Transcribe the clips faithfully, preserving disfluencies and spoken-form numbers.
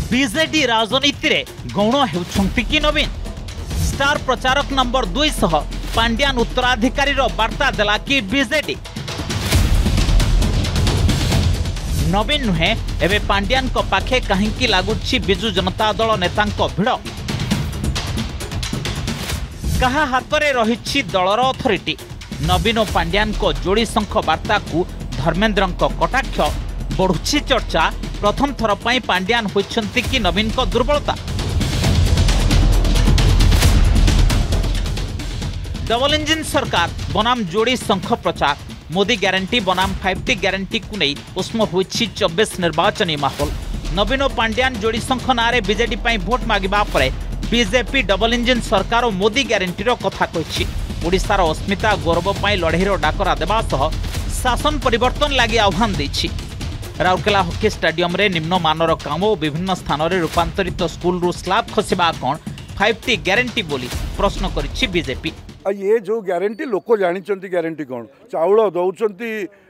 BJD राजनीति रे गौण हेउछंती कि नवीन स्टार प्रचारक नंबर दुई सह पांड्यान उत्तराधिकारी वार्ता देला कि बीजेडी नवीन नुहे एवं पांड्यान को पाखे कहीं लगुच बिजु जनता दल नेता भिड़ कहा हाथ में रही दलर अथॉरिटी नवीन और पांड्यान को जोड़ी शंख वार्ता को धर्मेंद्र कटाक्ष बढ़ुची चर्चा प्रथम थर पर पांड्यान होइछंती कि नवीन को दुर्बलता डबल इंजिन सरकार बनाम जोड़ी शंख प्रचार मोदी ग्यारंटी बनाम फाइव टी ग्यारंटी को नहीं उष्म होइछि चौबीस निर्वाचनी माहौल नवीन और पांड्यान जोड़ी शंख नारे बीजेडी पर भोट मागिबा परे बीजेपी डबल इंजिन सरकार और मोदी ग्यारंटी कथा कहिछि ओडिशार अस्मिता गौरव पर लड़ईर डाकरा देवा सह शासन परिवर्तन लगी आह्वान देछि राउरकेला हॉकी स्टेडियम रे निम्न मानर काम और विभिन्न स्थान में रूपांतरित स्कूल रु स्लाब खसवा कौन फाइव टी ग्यारंटी बोली प्रश्न करिछि बीजेपी ये जो ग्यारंटी लोक जानी ग्यारंटी कौन चाउल दौरान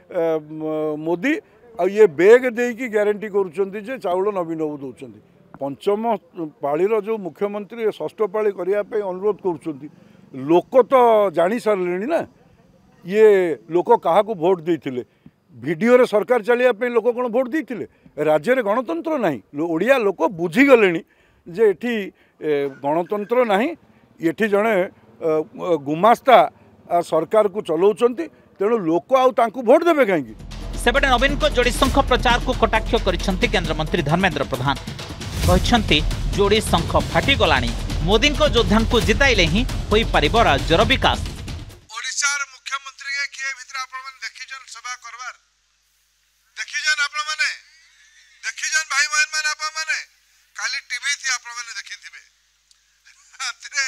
मोदी आ ये बेग देकी ग्यारंटी करुँचे जे चाउल नवीन बाबू दौरान पंचम पाळीर जो मुख्यमंत्री षष्ठ पाळी करने अनुरोध करुँच लोक तो जानी सारे ना ये लोक क्या भोट देते वीडियो रे सरकार चलिया लोक कौन भोट देते राज्य में गणतंत्र ना ओडिया लोक बुझीगले जे एठी गणतंत्र ना ये जड़े गुमास्ता सरकार को चलाउछंती तेणु लोक आउ भोट देवे कहीं सेपटे नवीन को जोड़ी शंख प्रचार को कटाक्ष करिसेंती केंद्र मंत्री धर्मेंद्र प्रधान कहते जोड़ी शंख फाटी गलानी मोदी को योद्धा को जिताइले ही होई परिबो राज्यर विकास ओडिशार मुख्यमंत्री के किए भितर आपण माने देखिजन सभा करबार देखिजन आपण माने देखिजन भाई बहन माने आपण माने काली टीवी थी आपण माने देखिथिबे आतरे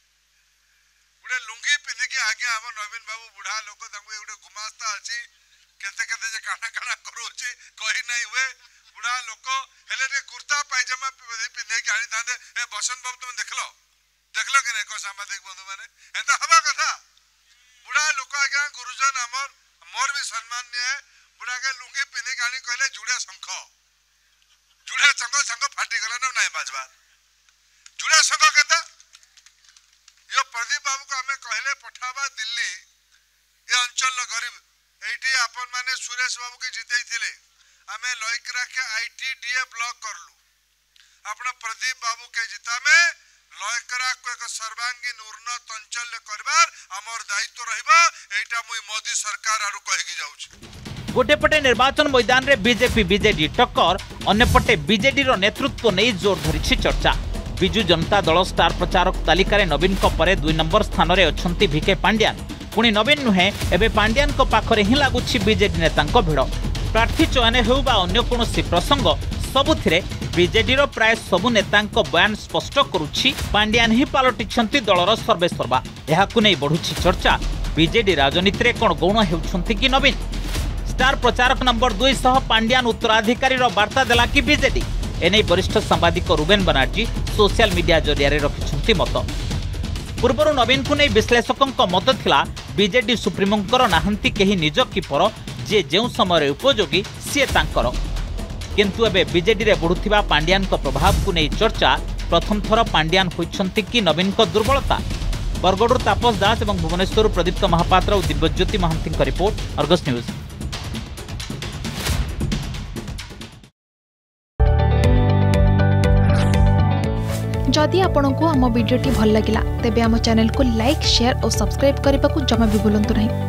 गुडे लुंगी पिंधि के आगे हम नवीन बाबू बुढ़ा लोक तांको गुडे गुमास्ता अछि केते केते जे काना काना करूछि कहि नै हुए बुढ़ा लोक हेले रे कुर्ता पायजामा पिंधि के आनी थांदे ए बसंत बाबू तुम देखलो देखलो कि नै को सामाजिक बंधु माने एता हवा कथा बुढ़ा लोक आगे गुरुजन हमर मोर भी सम्मान्य है बुढ़ा के लुंगी पिंधि के आनी कहले जुड़ा शंख जुड़ा शंख शंख फाटी गला न नै बाजबा जुड़ा शंख केता यो प्रदीप बाबू को हमें कहले पठावा दिल्ली ये अंचल गरीब एटी अपन माने सुरेश बाबू के जीते थिले हमें लइकरा के आईटीडीए ब्लॉक करलु अपना प्रदीप बाबू के जीता में लइकरा को एक सर्वांगीण उन्नत अंचल करबार हमर दायित्व रहबा एटा मुई मोदी सरकार आरु कहि जाउछ गोटे पटे निर्वाचन मैदान रे बीजेपी बीजेडी टक्कर अन्य पटे बीजेडी रो नेतृत्व नहीं जोर धरिछि चर्चा बिजु जनता दल स्टार प्रचारक तालिकार नवीन को परे दुई नंबर स्थान में अछंती भिके पांड्यान पुणी नवीन नुहे एबे पांड्यान को पाखरे ही लगुछि बीजेडी नेतांको भिड़ प्रार्थी चयन हेउ बा अन्य कोनोसी प्रसंग सबुथिरे बीजेडी रो प्राय सबु नेतांको बयान स्पष्ट करुछि पांड्यान ही पालटिछंती दलर सर्वेसर्वा एहाकु नै बढ़ुछि चर्चा बीजेडी राजनीति रे कोन गौण हेउछंती कि नवीन स्टार प्रचारक नंबर दुई सह पांड्यान उत्तराधिकारी रो वार्ता देला कि बीजेडी एने वरिष्ठ सांबादिक रुबेन बनर्जी सोशल मीडिया जरिया रखिछंती मत पूर्वर नवीन को नहीं विश्लेषकों मत थिला बीजेडी सुप्रीमोंकर नाहंती केही निज कीपर जे जेउ समय उपयोगी सी तांकर किंतु एबे बीजेडी रे बढ़ुथिबा पांड्यान को प्रभाव को नहीं चर्चा प्रथम थर पांड्यान होइछंती कि नवीन को दुर्बलता बरगड़र तापस दास और भुवनेश्वर प्रदीप्त महापात्र और Dibyajyoti Mohanty report Argus news. जदि आपंक आम भिडी भल लगा तेब आम चैनल को लाइक शेयर और सब्सक्राइब करने को जमा भी भूलु नहीं।